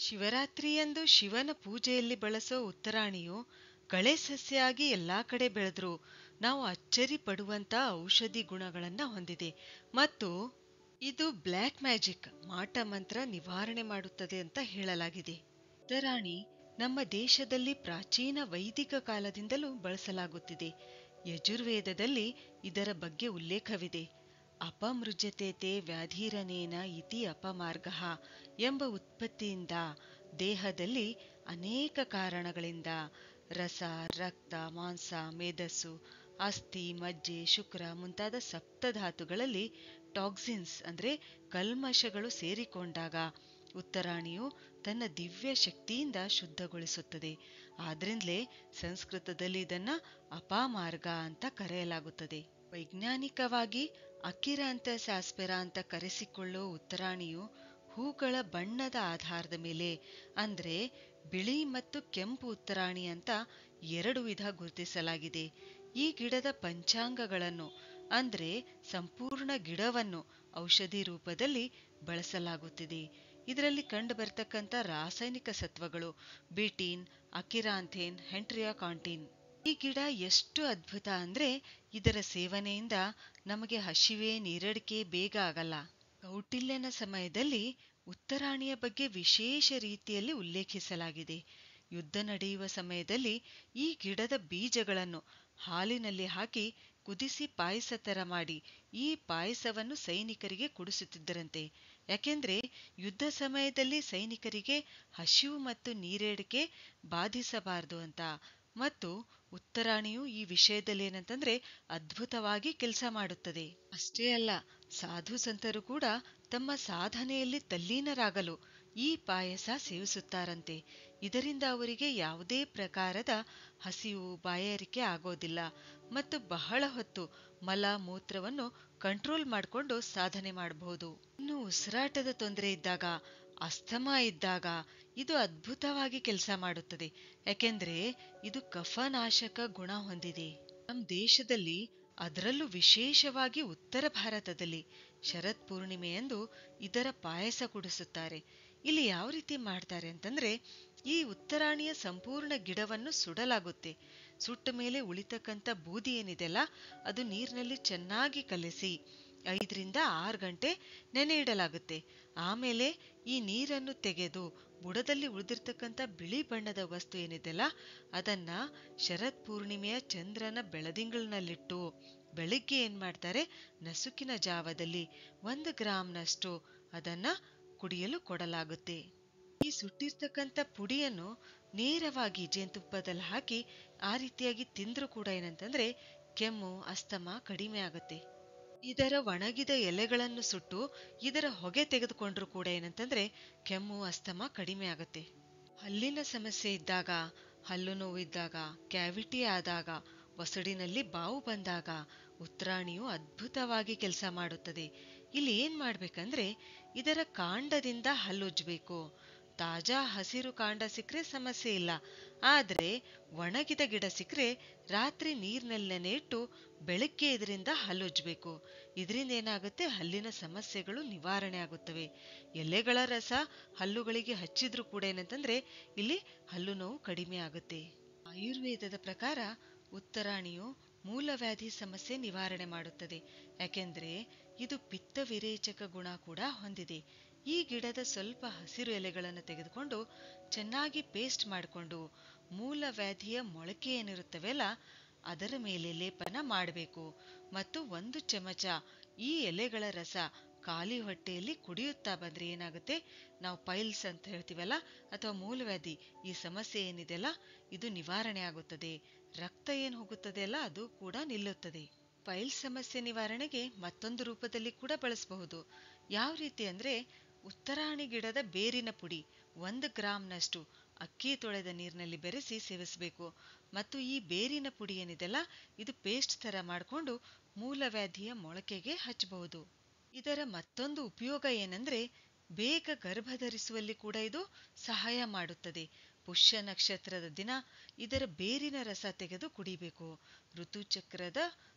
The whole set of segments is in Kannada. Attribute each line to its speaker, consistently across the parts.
Speaker 1: ಶಿವರಾತ್ರಿಯಂದು ಶಿವನ ಪೂಜೆಯಲ್ಲಿ ಬಳಸೋ ಉತ್ತರಾಣಿಯು ಕಳೆ ಸಸ್ಯಾಗಿ ಎಲ್ಲಾ ಕಡೆ ಬೆಳೆದ್ರೂ ನಾವು ಅಚ್ಚರಿ ಪಡುವಂತ ಔಷಧಿ ಗುಣಗಳನ್ನ ಹೊಂದಿದೆ ಮತ್ತು ಇದು ಬ್ಲ್ಯಾಕ್ ಮ್ಯಾಜಿಕ್ ಮಾಟ ಮಂತ್ರ ನಿವಾರಣೆ ಮಾಡುತ್ತದೆ ಅಂತ ಹೇಳಲಾಗಿದೆ. ಉತ್ತರಾಣಿ ನಮ್ಮ ದೇಶದಲ್ಲಿ ಪ್ರಾಚೀನ ವೈದಿಕ ಕಾಲದಿಂದಲೂ ಬಳಸಲಾಗುತ್ತಿದೆ. ಯಜುರ್ವೇದದಲ್ಲಿ ಇದರ ಬಗ್ಗೆ ಉಲ್ಲೇಖವಿದೆ. ಅಪಮೃಜ್ಯತೆ ವ್ಯಾಧಿರನೇನ ಇತಿ ಅಪಮಾರ್ಗಃ ಎಂಬ ಉತ್ಪತ್ತಿಯಿಂದ ದೇಹದಲ್ಲಿ ಅನೇಕ ಕಾರಣಗಳಿಂದ ರಸ, ರಕ್ತ, ಮಾಂಸ, ಮೇಧಸ್ಸು, ಅಸ್ಥಿ, ಮಜ್ಜೆ, ಶುಕ್ರ ಮುಂತಾದ ಸಪ್ತಧಾತುಗಳಲ್ಲಿ ಟಾಕ್ಸಿನ್ಸ್ ಅಂದ್ರೆ ಕಲ್ಮಶಗಳು ಸೇರಿಕೊಂಡಾಗ ಉತ್ತರಾಣಿಯು ತನ್ನ ದಿವ್ಯ ಶಕ್ತಿಯಿಂದ ಶುದ್ಧಗೊಳಿಸುತ್ತದೆ. ಆದ್ರಿಂದಲೇ ಸಂಸ್ಕೃತದಲ್ಲಿ ಇದನ್ನ ಅಪಮಾರ್ಗ ಅಂತ ಕರೆಯಲಾಗುತ್ತದೆ. ವೈಜ್ಞಾನಿಕವಾಗಿ ಅಕಿರಾಂಥಸ್ ಆಸ್ಪೆರಾ ಅಂತ ಕರೆಸಿಕೊಳ್ಳೋ ಉತ್ತರಾಣಿಯು ಹೂಗಳ ಬಣ್ಣದ ಆಧಾರದ ಮೇಲೆ ಅಂದ್ರೆ ಬಿಳಿ ಮತ್ತು ಕೆಂಪು ಉತ್ತರಾಣಿ ಅಂತ ಎರಡು ವಿಧ ಗುರುತಿಸಲಾಗಿದೆ. ಈ ಗಿಡದ ಪಂಚಾಂಗಗಳನ್ನು ಅಂದ್ರೆ ಸಂಪೂರ್ಣ ಗಿಡವನ್ನು ಔಷಧಿ ರೂಪದಲ್ಲಿ ಬಳಸಲಾಗುತ್ತಿದೆ. ಇದರಲ್ಲಿ ಕಂಡು ಬರ್ತಕ್ಕಂಥ ರಾಸಾಯನಿಕ ಸತ್ವಗಳು ಬಿಟೀನ್, ಅಕಿರಾಂಥೇನ್, ಹೆಂಟ್ರಿಯಾಕಾಂಟಿನ್. ಈ ಗಿಡ ಎಷ್ಟು ಅದ್ಭುತ ಅಂದ್ರೆ ಇದರ ಸೇವನೆಯಿಂದ ನಮಗೆ ಹಸಿವೆ, ನೀರಡಿಕೆ ಬೇಗ ಆಗಲ್ಲ. ಕೌಟಿಲ್ಯನ ಸಮಯದಲ್ಲಿ ಉತ್ತರಾಣಿಯ ಬಗ್ಗೆ ವಿಶೇಷ ರೀತಿಯಲ್ಲಿ ಉಲ್ಲೇಖಿಸಲಾಗಿದೆ. ಯುದ್ಧ ನಡೆಯುವ ಸಮಯದಲ್ಲಿ ಈ ಗಿಡದ ಬೀಜಗಳನ್ನು ಹಾಲಿನಲ್ಲಿ ಹಾಕಿ ಕುದಿಸಿ ಪಾಯಸ ತರ ಮಾಡಿ ಈ ಪಾಯಸವನ್ನು ಸೈನಿಕರಿಗೆ ಕುಡಿಸುತ್ತಿದ್ದರಂತೆ. ಯಾಕೆಂದ್ರೆ ಯುದ್ಧ ಸಮಯದಲ್ಲಿ ಸೈನಿಕರಿಗೆ ಹಸಿವು ಮತ್ತು ನೀರೇಡಿಕೆ ಬಾಧಿಸಬಾರದು ಅಂತ. ಮತ್ತು ಉತ್ತರಾಣಿಯು ಈ ವಿಷಯದಲ್ಲಿ ಏನಂತಂದ್ರೆ ಅದ್ಭುತವಾಗಿ ಕೆಲಸ ಮಾಡುತ್ತದೆ. ಅಷ್ಟೇ ಅಲ್ಲ, ಸಾಧು ಸಂತರು ಕೂಡ ತಮ್ಮ ಸಾಧನೆಯಲ್ಲಿ ತಲ್ಲೀನರಾಗಲು ಈ ಪಾಯಸ ಸೇವಿಸುತ್ತಾರಂತೆ. ಇದರಿಂದ ಅವರಿಗೆ ಯಾವುದೇ ಪ್ರಕಾರದ ಹಸಿವು, ಬಾಯಾರಿಕೆ ಆಗೋದಿಲ್ಲ ಮತ್ತು ಬಹಳ ಹೊತ್ತು ಮಲ ಮೂತ್ರವನ್ನು ಕಂಟ್ರೋಲ್ ಮಾಡಿಕೊಂಡು ಸಾಧನೆ ಮಾಡಬಹುದು. ಇನ್ನು ಉಸಿರಾಟದ ತೊಂದರೆ ಇದ್ದಾಗ, ಅಸ್ತಮಾ ಇದ್ದಾಗ ಇದು ಅದ್ಭುತವಾಗಿ ಕೆಲಸ ಮಾಡುತ್ತದೆ. ಯಾಕೆಂದ್ರೆ ಇದು ಕಫನಾಶಕ ಗುಣ ಹೊಂದಿದೆ. ನಮ್ಮ ದೇಶದಲ್ಲಿ ಅದರಲ್ಲೂ ವಿಶೇಷವಾಗಿ ಉತ್ತರ ಭಾರತದಲ್ಲಿ ಶರತ್ ಪೂರ್ಣಿಮೆಯಂದು ಇದರ ಪಾಯಸ ಕುಡಿಸುತ್ತಾರೆ. ಇಲ್ಲಿ ಯಾವ ರೀತಿ ಮಾಡ್ತಾರೆ ಅಂತಂದ್ರೆ ಈ ಉತ್ತರಾಣಿಯ ಸಂಪೂರ್ಣ ಗಿಡವನ್ನು ಸುಡಲಾಗುತ್ತೆ. ಸುಟ್ಟ ಮೇಲೆ ಉಳಿತಕ್ಕಂಥ ಬೂದಿ ಏನಿದೆಲ್ಲ ಅದು ನೀರಿನಲ್ಲಿ ಚೆನ್ನಾಗಿ ಕಲಸಿ 5 ರಿಂದ 6 ಗಂಟೆ ನೆನೆ ಇಡಲಾಗುತ್ತೆ. ಆಮೇಲೆ ಈ ನೀರನ್ನು ತೆಗೆದು ಬುಡದಲ್ಲಿ ಉಳಿದಿರ್ತಕ್ಕಂಥ ಬಿಳಿ ಬಣ್ಣದ ವಸ್ತು ಏನಿದೆಲ್ಲ ಅದನ್ನ ಶರತ್ ಪೂರ್ಣಿಮೆಯ ಚಂದ್ರನ ಬೆಳದಿಂಗಳಿನಲ್ಲಿಟ್ಟು ಬೆಳಿಗ್ಗೆ ಏನ್ ಮಾಡ್ತಾರೆ, ನಸುಕಿನ ಜಾವದಲ್ಲಿ 1 ಗ್ರಾಂನಷ್ಟು ಅದನ್ನ ಕುಡಿಯಲು ಕೊಡಲಾಗುತ್ತೆ. ಈ ಸುಟ್ಟಿರ್ತಕ್ಕಂಥ ಪುಡಿಯನ್ನು ನೇರವಾಗಿ ಜೇನುತುಪ್ಪದಲ್ಲಿ ಹಾಕಿ ಆ ರೀತಿಯಾಗಿ ತಿಂದ್ರೂ ಕೂಡ ಏನಂತಂದ್ರೆ ಕೆಮ್ಮು, ಅಸ್ತಮಾ ಕಡಿಮೆ ಆಗುತ್ತೆ. ಇದರ ಒಣಗಿದ ಎಲೆಗಳನ್ನು ಸುಟ್ಟು ಇದರ ಹೊಗೆ ತೆಗೆದುಕೊಂಡ್ರೂ ಕೂಡ ಏನಂತಂದ್ರೆ ಕೆಮ್ಮು, ಅಸ್ತಮಾ ಕಡಿಮೆ ಆಗುತ್ತೆ. ಹಲ್ಲಿನ ಸಮಸ್ಯೆ ಇದ್ದಾಗ, ಹಲ್ಲು ನೋವಿದ್ದಾಗ, ಕ್ಯಾವಿಟಿ ಆದಾಗ, ಒಸಡಿನಲ್ಲಿ ಬಾವು ಬಂದಾಗ ಉತ್ತರಾಣಿಯು ಅದ್ಭುತವಾಗಿ ಕೆಲಸ ಮಾಡುತ್ತದೆ. ಇಲ್ಲಿ ಏನ್ ಮಾಡ್ಬೇಕಂದ್ರೆ ಇದರ ಕಾಂಡದಿಂದ ಹಲ್ಲುಜ್ಜಬೇಕು. ತಾಜಾ ಹಸಿರು ಕಾಂಡ ಸಿಕ್ಕರೆ ಸಮಸ್ಯೆ ಇಲ್ಲ. ಆದ್ರೆ ಒಣಗಿದ ಗಿಡ ಸಿಕ್ಕರೆ ರಾತ್ರಿ ನೀರಿನಲ್ಲಿ ನೆನೆ ಇಟ್ಟು ಬೆಳಗ್ಗೆ ಇದರಿಂದ ಹಲ್ಲುಜ್ಜಬೇಕು. ಇದರಿಂದ ಏನಾಗುತ್ತೆ, ಹಲ್ಲಿನ ಸಮಸ್ಯೆಗಳು ನಿವಾರಣೆ ಆಗುತ್ತವೆ. ಎಲೆಗಳ ರಸ ಹಲ್ಲುಗಳಿಗೆ ಹಚ್ಚಿದ್ರೂ ಕೂಡ ಏನಂತಂದ್ರೆ ಇಲ್ಲಿ ಹಲ್ಲು ನೋವು ಕಡಿಮೆ ಆಗುತ್ತೆ. ಆಯುರ್ವೇದದ ಪ್ರಕಾರ ಉತ್ತರಾಣಿಯು ಮೂಲವ್ಯಾಧಿ ಸಮಸ್ಯೆ ನಿವಾರಣೆ ಮಾಡುತ್ತದೆ. ಯಾಕೆಂದ್ರೆ ಇದು ಪಿತ್ತ ವಿರೇಚಕ ಗುಣ ಕೂಡ ಹೊಂದಿದೆ. ಈ ಗಿಡದ ಸ್ವಲ್ಪ ಹಸಿರು ಎಲೆಗಳನ್ನು ತೆಗೆದುಕೊಂಡು ಚೆನ್ನಾಗಿ ಪೇಸ್ಟ್ ಮಾಡಿಕೊಂಡು ಮೂಲವ್ಯಾಧಿಯ ಮೊಳಕೆ ಏನಿರುತ್ತವೆಲ್ಲ ಅದರ ಮೇಲೆ ಲೇಪನ ಮಾಡಬೇಕು. ಮತ್ತು 1 ಚಮಚ ಈ ಎಲೆಗಳ ರಸ ಖಾಲಿ ಹೊಟ್ಟೆಯಲ್ಲಿ ಕುಡಿಯುತ್ತಾ ಬಂದ್ರೆ ಏನಾಗುತ್ತೆ, ನಾವು ಪೈಲ್ಸ್ ಅಂತ ಹೇಳ್ತೀವಲ್ಲ ಅಥವಾ ಮೂಲವ್ಯಾಧಿ ಈ ಸಮಸ್ಯೆ ಏನಿದೆಯಲ್ಲ ಇದು ನಿವಾರಣೆ ಆಗುತ್ತದೆ. ರಕ್ತ ಏನ್ ಹೋಗುತ್ತದೆ ಅಲ್ಲ ಅದು ಕೂಡ ನಿಲ್ಲುತ್ತದೆ. ಪೈಲ್ಸ್ ಸಮಸ್ಯೆ ನಿವಾರಣೆಗೆ ಮತ್ತೊಂದು ರೂಪದಲ್ಲಿ ಕೂಡ ಬಳಸಬಹುದು. ಯಾವ ರೀತಿ ಅಂದ್ರೆ ಉತ್ತರಾಣಿ ಗಿಡದ ಬೇರಿನ ಪುಡಿ 1 ಗ್ರಾಂನಷ್ಟು ಅಕ್ಕಿ ತೊಳೆದ ನೀರಿನಲ್ಲಿ ಬೆರೆಸಿ ಸೇವಿಸಬೇಕು. ಮತ್ತು ಈ ಬೇರಿನ ಪುಡಿ ಏನಿದೆಲ್ಲ ಇದು ಪೇಸ್ಟ್ ತರ ಮಾಡಿಕೊಂಡು ಮೂಲವ್ಯಾಧಿಯ ಮೊಳಕೆಗೆ ಹಚ್ಚಬಹುದು. ಇದರ ಮತ್ತೊಂದು ಉಪಯೋಗ ಏನಂದ್ರೆ ಬೇಗ ಗರ್ಭಧರಿಸುವಲ್ಲಿ ಕೂಡ ಇದು ಸಹಾಯ ಮಾಡುತ್ತದೆ. ಪುಷ್ಯ ನಕ್ಷತ್ರದ ದಿನ ಇದರ ಬೇರಿನ ರಸ ತೆಗೆದು ಕುಡಿಬೇಕು. ಋತುಚಕ್ರದ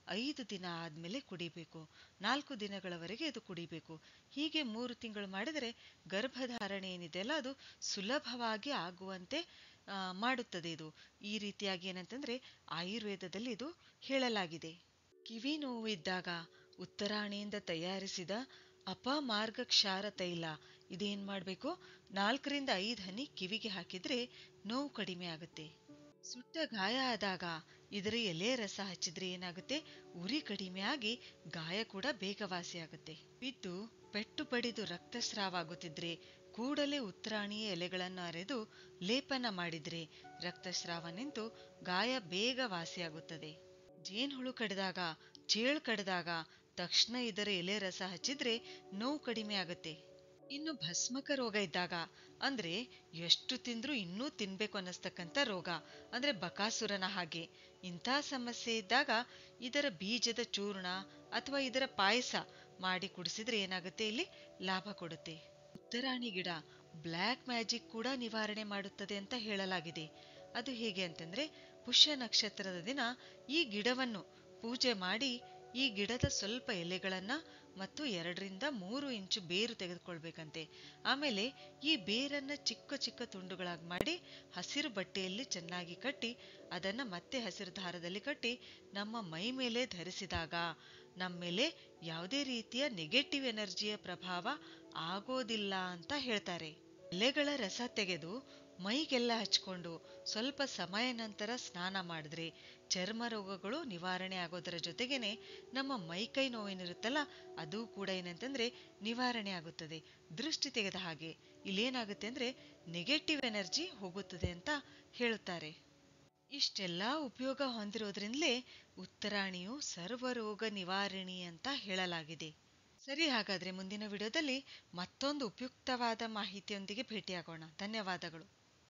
Speaker 1: 5 ದಿನ ಆದಮೇಲೆ ಕುಡಿಬೇಕು. 4 ದಿನಗಳವರೆಗೆ ಇದು ಕುಡಿಬೇಕು. ಹೀಗೆ 3 ತಿಂಗಳು ಮಾಡಿದರೆ ಗರ್ಭಧಾರಣೆ ಏನಿದೆಯಲ್ಲ ಅದು ಸುಲಭವಾಗಿ ಆಗುವಂತೆ ಮಾಡುತ್ತದೆ. ಇದು ಈ ರೀತಿಯಾಗಿ ಏನಂತಂದ್ರೆ ಆಯುರ್ವೇದದಲ್ಲಿ ಇದು ಹೇಳಲಾಗಿದೆ. ಕಿವಿ ನೋವು ಇದ್ದಾಗ ಉತ್ತರಾಣಿಯಿಂದ ತಯಾರಿಸಿದ ಅಪಮಾರ್ಗ ಕ್ಷಾರ ತೈಲ ಇದೇನ್ ಮಾಡಬೇಕು, 4ರಿಂದ 5 ಹನಿ ಕಿವಿಗೆ ಹಾಕಿದ್ರೆ ನೋವು ಕಡಿಮೆ ಆಗುತ್ತೆ. ಸುಟ್ಟ ಗಾಯ ಆದಾಗ ಇದರ ಎಲೆ ರಸ ಹಚ್ಚಿದ್ರೆ ಏನಾಗುತ್ತೆ, ಉರಿ ಕಡಿಮೆ ಆಗಿ ಗಾಯ ಕೂಡ ಬೇಗ ವಾಸಿಯಾಗುತ್ತೆ. ಬಿದ್ದು ಪೆಟ್ಟು ಪಡೆದು ರಕ್ತಸ್ರಾವ ಆಗುತ್ತಿದ್ರೆ ಕೂಡಲೇ ಉತ್ತರಾಣಿಯ ಎಲೆಗಳನ್ನು ಅರೆದು ಲೇಪನ ಮಾಡಿದ್ರೆ ರಕ್ತಸ್ರಾವ ನಿಂತು ಗಾಯ ಬೇಗ ವಾಸಿಯಾಗುತ್ತದೆ. ಜೇನುಹುಳು ಕಡಿದಾಗ, ಚೇಳು ಕಡಿದಾಗ ತಕ್ಷಣ ಇದರ ಎಲೆ ರಸ ಹಚ್ಚಿದ್ರೆ ನೋವು ಕಡಿಮೆ ಆಗುತ್ತೆ. ಇನ್ನು ಭಸ್ಮಕ ರೋಗ ಇದ್ದಾಗ, ಅಂದ್ರೆ ಎಷ್ಟು ತಿಂದ್ರೂ ಇನ್ನೂ ತಿನ್ಬೇಕು ಅನ್ನಿಸ್ತಕ್ಕಂಥ ರೋಗ, ಅಂದ್ರೆ ಬಕಾಸುರನ ಹಾಗೆ, ಇಂಥ ಸಮಸ್ಯೆ ಇದ್ದಾಗ ಇದರ ಬೀಜದ ಚೂರ್ಣ ಅಥವಾ ಇದರ ಪಾಯಸ ಮಾಡಿ ಕುಡಿಸಿದ್ರೆ ಏನಾಗುತ್ತೆ, ಇಲ್ಲಿ ಲಾಭ ಕೊಡುತ್ತೆ. ಉತ್ತರಾಣಿ ಗಿಡ ಬ್ಲ್ಯಾಕ್ ಮ್ಯಾಜಿಕ್ ಕೂಡ ನಿವಾರಣೆ ಮಾಡುತ್ತದೆ ಅಂತ ಹೇಳಲಾಗಿದೆ. ಅದು ಹೇಗೆ ಅಂತಂದ್ರೆ, ಪುಷ್ಯ ನಕ್ಷತ್ರದ ದಿನ ಈ ಗಿಡವನ್ನು ಪೂಜೆ ಮಾಡಿ ಈ ಗಿಡದ ಸ್ವಲ್ಪ ಎಲೆಗಳನ್ನ ಮತ್ತು 2ರಿಂದ 3 ಇಂಚು ಬೇರು ತೆಗೆದುಕೊಳ್ಬೇಕಂತೆ. ಆಮೇಲೆ ಈ ಬೇರನ್ನ ಚಿಕ್ಕ ಚಿಕ್ಕ ತುಂಡುಗಳಾಗಿ ಮಾಡಿ ಹಸಿರು ಬಟ್ಟೆಯಲ್ಲಿ ಚೆನ್ನಾಗಿ ಕಟ್ಟಿ ಅದನ್ನ ಮತ್ತೆ ಹಸಿರು ದಾರದಲ್ಲಿ ಕಟ್ಟಿ ನಮ್ಮ ಮೈ ಮೇಲೆ ಧರಿಸಿದಾಗ ನಮ್ಮ ಮೇಲೆ ಯಾವುದೇ ರೀತಿಯ ನೆಗೆಟಿವ್ ಎನರ್ಜಿಯ ಪ್ರಭಾವ ಆಗೋದಿಲ್ಲ ಅಂತ ಹೇಳ್ತಾರೆ. ಎಲೆಗಳ ರಸ ತೆಗೆದು ಮೈಗೆಲ್ಲ ಹಚ್ಕೊಂಡು ಸ್ವಲ್ಪ ಸಮಯ ನಂತರ ಸ್ನಾನ ಮಾಡಿದ್ರೆ ಚರ್ಮ ರೋಗಗಳು ನಿವಾರಣೆ ಆಗೋದರ ಜೊತೆಗೇನೆ ನಮ್ಮ ಮೈಕೈ ನೋವೇನಿರುತ್ತಲ್ಲ ಅದು ಕೂಡ ಏನಂತಂದ್ರೆ ನಿವಾರಣೆ ಆಗುತ್ತದೆ. ದೃಷ್ಟಿ ತೆಗೆದ ಹಾಗೆ ಇಲ್ಲೇನಾಗುತ್ತೆ ಅಂದ್ರೆ ನೆಗೆಟಿವ್ ಎನರ್ಜಿ ಹೋಗುತ್ತದೆ ಅಂತ ಹೇಳುತ್ತಾರೆ. ಇಷ್ಟೆಲ್ಲ ಉಪಯೋಗ ಹೊಂದಿರೋದ್ರಿಂದಲೇ ಉತ್ತರಾಣಿಯು ಸರ್ವರೋಗ ನಿವಾರಣಿ ಅಂತ ಹೇಳಲಾಗಿದೆ. ಸರಿ, ಹಾಗಾದ್ರೆ ಮುಂದಿನ ವಿಡಿಯೋದಲ್ಲಿ ಮತ್ತೊಂದು ಉಪಯುಕ್ತವಾದ ಮಾಹಿತಿಯೊಂದಿಗೆ ಭೇಟಿಯಾಗೋಣ. ಧನ್ಯವಾದಗಳು.